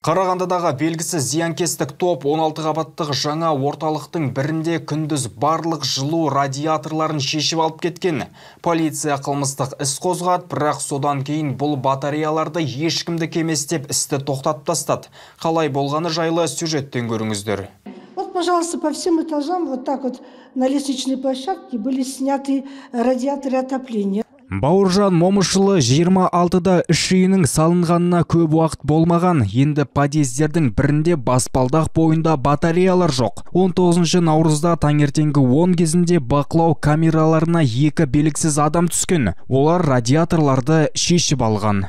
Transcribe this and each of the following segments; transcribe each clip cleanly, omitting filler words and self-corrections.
Қарағандыдағы белгісіз зиянкестік топ 16 қабаттық жаңа орталықтың бірінде күндіз барлық жылу радиаторларын шешіп алып кеткен. Полиция қылмыстық іс қозғады, бірақ содан кейін бұл батареяларды ешкімді кемес деп істі тоқтатып тастады. Қалай болғаны жайлы сюжеттен көріңіздер. Вот, пожалуйста, по всем этажам вот так вот на лестничной площадке были сняты радиаторы отопления. Бауыржан Момышұлы 26-да іш үйінің салынғанына көп уақыт болмаған. Енді подъездердің бірінде баспалдақ бойында батареялар жоқ. 19 наурызда таңертеңгі 10 кезінде бақылау камераларына 2 белгісіз адам түскен. Олар радиаторларды шешіп алған.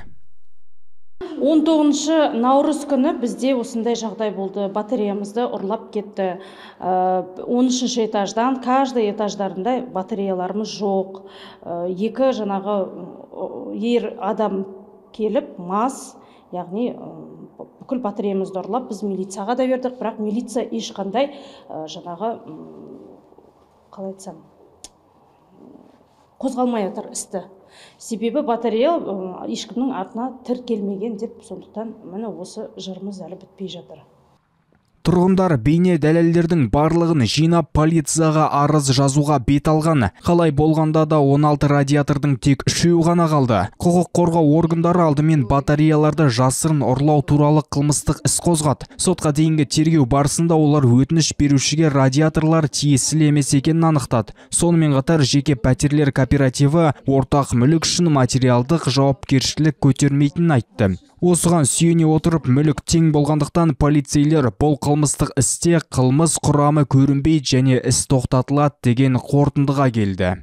19 наурыз күні бізде осындай жағдай болды. Батареямызды ұрлап кетті. 13 этаждан, каждый этаждарында батареяларымыз жоқ. 2 жаңағы ер адам келіп, мас, яғни бүкіл батареямызды ұрлап, біз милицияға да бердік, бірақ милиция ешқандай жаңағы, қалай айтсам, қозғалмай отыр істі. Себебі батарея ешкімнің артына тіркелмеген деп, сондықтан міне осы жырымыз әлі бітпей жатыр. Тұрғындар бейне дәлелдердің барлығын жинап полицияға арыз жазуға бет алған. Қалай болғанда да 16 радиатордың тек 3 ғана қалды. Құқық қорғау органдары алдымен батареяларды жасырын ұрлау туралы қылмыстық іс қозғады. Сотқа дейінгі тергеу барысында олар өтініш берушіге радиаторлар тиесілі емес екенін анықтады. Сонымен қатар жеке пәтерлер кооперативі ортақ мүлік үшін материалдық жауапкершілік көтермейтінін айтты. Осыған сүйене отырып, мүлік тең болғандықтан полицейлер бұл қылмыстық істе қылмыс құрамы көрінбейді және іс тоқтатылады деген қорытындыға келді.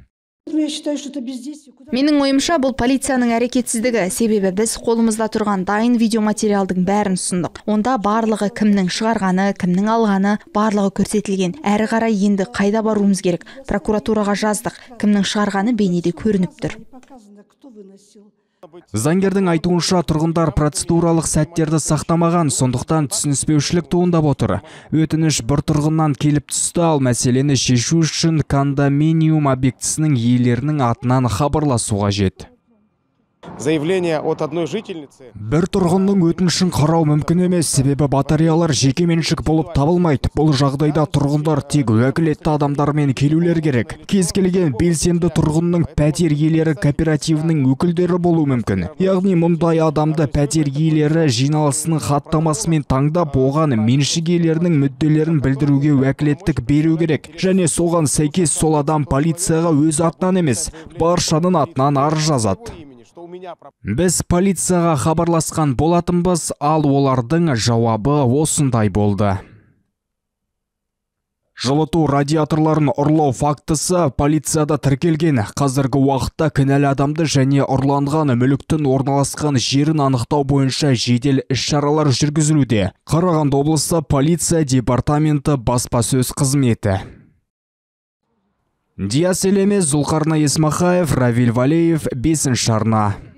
Менің ойымша бұл полицияның әрекетсіздігі, себебі біз қолымызда тұрған дайын видеоматериалдың бәрін ұсындық. Онда барлығы кімнің шығарғаны, кімнің алғаны, барлығы көрсетілген. Әрі қарай енді қайда баруымыз керек? Прокуратураға жаздық. Кімнің шығарғаны бейнеде көрініп тұр. Заңгердің айтуынша тұрғындар процедуралық сәттерді сақтамаған, сондықтан түсініспеушілік туындап отыр. Өтініш бір тұрғыннан келіп түсті, ал мәселені шешу үшін кондоминиум объектісінің иелерінің атынан хабарласу қажет. Заявление от одной жительницы. Бір тұрғынның өтінішін қарау мүмкін емес, себебі батареялар жеке меншік болып табылмайды. Бұл жағдайда тұрғындар тек уәкілетті адамдармен келулер керек. Кез келген белсенді тұрғынның пәтер иелері кооперативінің өкілдері болу мүмкін. Яғни мұндай адамды пәтер иелері жиналысының хаттамасымен таңдап, оған меншік иелерінің мүдделерін білдіруге уәкілеттік беру керек. Және соған сәйкес сол адам полицияға өз атынан емес, баршаның атынан арыз жазады. Біз полицияға хабарласқан болатынбыз, ал олардың жауабы осындай болды. Жылыту радиаторларын ұрлау фактісі полицияда тіркелген. Қазіргі уақытта кінәлі адамды және ұрланған мүліктің орналасқан жерін анықтау бойынша жедел іс-шаралар жүргізілуде. Қарағанды облысы полиция департаменті баспасөз қызметі. Диас Елемес, Зулқарна Есмахаев, Равиль Валеев, 5-ші арна.